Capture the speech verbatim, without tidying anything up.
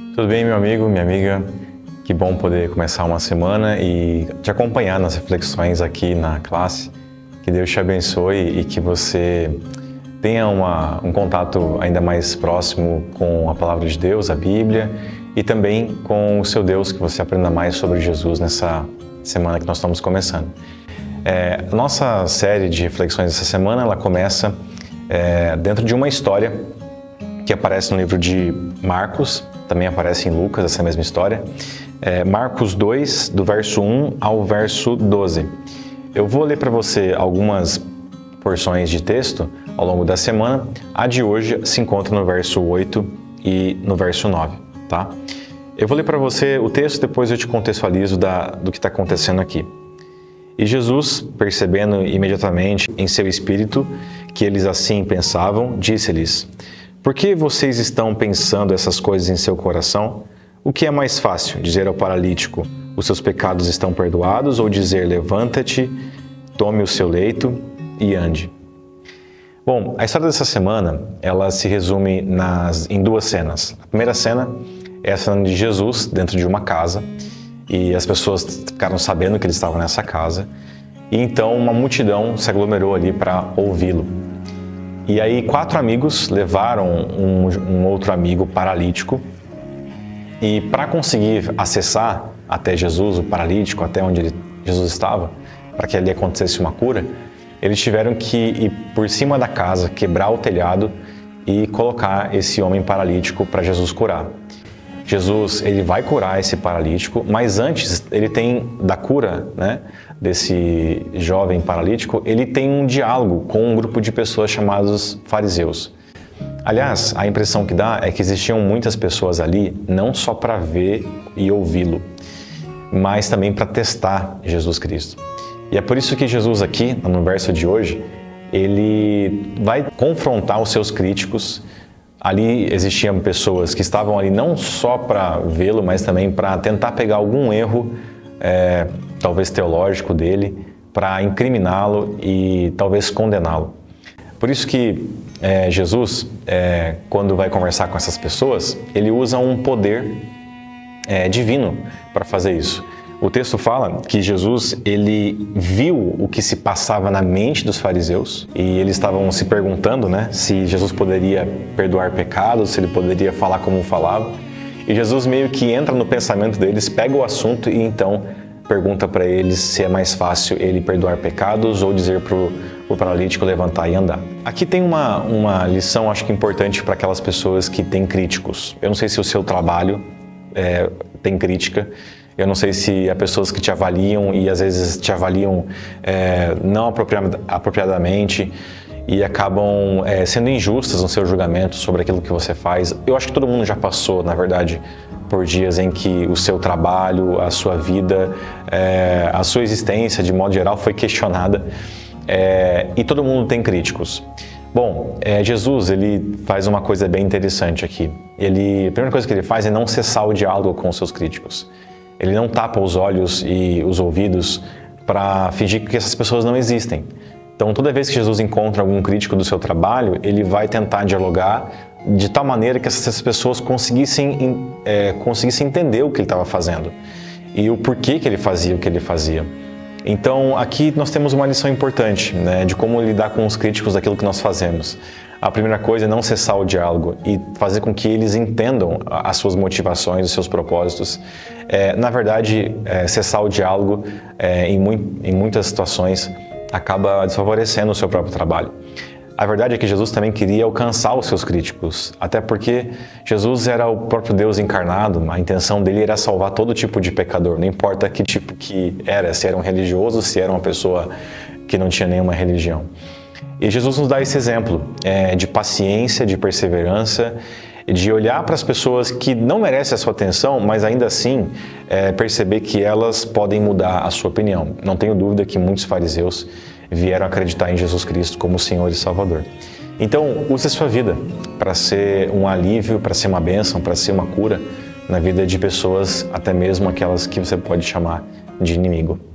Tudo bem, meu amigo, minha amiga? Que bom poder começar uma semana e te acompanhar nas reflexões aqui na classe. Que Deus te abençoe e que você tenha uma, um contato ainda mais próximo com a Palavra de Deus, a Bíblia, e também com o seu Deus, que você aprenda mais sobre Jesus nessa semana que nós estamos começando. É, a nossa série de reflexões dessa semana, ela começa é, dentro de uma história que aparece no livro de Marcos, também aparece em Lucas, essa mesma história. É, Marcos dois, do verso um ao verso doze. Eu vou ler para você algumas porções de texto ao longo da semana. A de hoje se encontra no verso oito e no verso nove, tá? Eu vou ler para você o texto, depois eu te contextualizo da, do que está acontecendo aqui. E Jesus, percebendo imediatamente em seu espírito que eles assim pensavam, disse-lhes: por que vocês estão pensando essas coisas em seu coração? O que é mais fácil, dizer ao paralítico: os seus pecados estão perdoados, ou dizer: levanta-te, tome o seu leito e ande? Bom, a história dessa semana, ela se resume nas, em duas cenas. A primeira cena é a cena de Jesus dentro de uma casa, e as pessoas ficaram sabendo que ele estava nessa casa, e então uma multidão se aglomerou ali para ouvi-lo. E aí quatro amigos levaram um, um outro amigo paralítico, e para conseguir acessar até Jesus, o paralítico, até onde ele, Jesus estava, para que ali acontecesse uma cura, eles tiveram que ir por cima da casa, quebrar o telhado e colocar esse homem paralítico para Jesus curar. Jesus, ele vai curar esse paralítico, mas antes ele tem da cura, né, desse jovem paralítico, ele tem um diálogo com um grupo de pessoas chamados fariseus. Aliás, a impressão que dá é que existiam muitas pessoas ali, não só para ver e ouvi-lo, mas também para testar Jesus Cristo. E é por isso que Jesus aqui, no verso de hoje, ele vai confrontar os seus críticos. Ali existiam pessoas que estavam ali não só para vê-lo, mas também para tentar pegar algum erro, é, talvez teológico dele, para incriminá-lo e talvez condená-lo. Por isso que é, Jesus, é, quando vai conversar com essas pessoas, ele usa um poder é, divino para fazer isso. O texto fala que Jesus, ele viu o que se passava na mente dos fariseus e eles estavam se perguntando, né, se Jesus poderia perdoar pecados, se ele poderia falar como falava. E Jesus meio que entra no pensamento deles, pega o assunto e então pergunta para eles se é mais fácil ele perdoar pecados ou dizer para o paralítico levantar e andar. Aqui tem uma, uma lição, acho que importante para aquelas pessoas que têm críticos. Eu não sei se o seu trabalho é, tem crítica. Eu não sei se há pessoas que te avaliam e às vezes te avaliam é, não apropriadamente e acabam é, sendo injustas no seu julgamento sobre aquilo que você faz. Eu acho que todo mundo já passou, na verdade, por dias em que o seu trabalho, a sua vida, é, a sua existência, de modo geral, foi questionada, é, e todo mundo tem críticos. Bom, é, Jesus, ele faz uma coisa bem interessante aqui. Ele, a primeira coisa que ele faz é não cessar o diálogo com os seus críticos. Ele não tapa os olhos e os ouvidos para fingir que essas pessoas não existem. Então, toda vez que Jesus encontra algum crítico do seu trabalho, ele vai tentar dialogar de tal maneira que essas pessoas conseguissem, é, conseguissem entender o que ele estava fazendo e o porquê que ele fazia o que ele fazia. Então, aqui nós temos uma lição importante, né, de como lidar com os críticos daquilo que nós fazemos. A primeira coisa é não cessar o diálogo e fazer com que eles entendam as suas motivações, os seus propósitos. É, na verdade, é, cessar o diálogo é, em, mu- em muitas situações acaba desfavorecendo o seu próprio trabalho. A verdade é que Jesus também queria alcançar os seus críticos, até porque Jesus era o próprio Deus encarnado, a intenção dele era salvar todo tipo de pecador, não importa que tipo que era, se era um religioso, se era uma pessoa que não tinha nenhuma religião. E Jesus nos dá esse exemplo é, de paciência, de perseverança, de olhar para as pessoas que não merecem a sua atenção, mas ainda assim é, perceber que elas podem mudar a sua opinião. Não tenho dúvida que muitos fariseus vieram acreditar em Jesus Cristo como Senhor e Salvador. Então, use a sua vida para ser um alívio, para ser uma bênção, para ser uma cura na vida de pessoas, até mesmo aquelas que você pode chamar de inimigo.